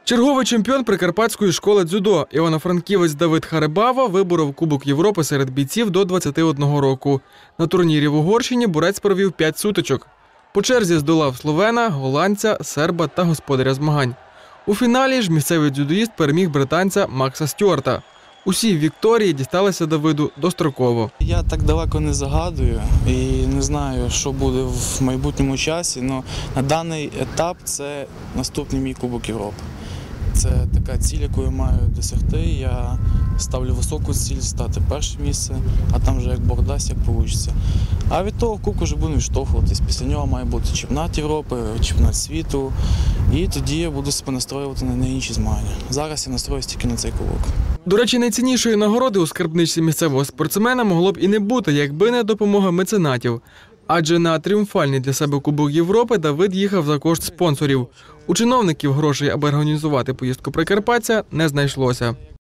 Черговий чемпіон Прикарпатської школи дзюдо івано-франківець Давид Харибава виборов Кубок Європи серед бійців до 21 року. На турнірі в Угорщині борець провів 5 сутичок. По черзі здолав словена, голландця, серба та господаря змагань. У фіналі ж місцевий дзюдоїст переміг британця Макса Стюарта. Усі вікторії дісталися Давиду достроково. Я так далеко не загадую і не знаю, що буде в майбутньому часі, але на даний етап це наступний мій Кубок Європи. Це така ціль, яку я маю досягти. Я ставлю високу ціль, стати перше місце, а там вже як Бог дасть, як вийде. А від того кубку вже буду відштовхуватись. Після нього має бути чемпіонат Європи, чемпіонат світу. І тоді я буду себе настроювати на інші змагання. Зараз я настроюсь тільки на цей кубок. До речі, найціннішої нагороди у скарбничці місцевого спортсмена могло б і не бути, якби не допомога меценатів. Адже на тріумфальний для себе Кубок Європи Давид їхав за кошт спонсорів. У чиновників грошей, аби організувати поїздку прикарпатця, не знайшлося.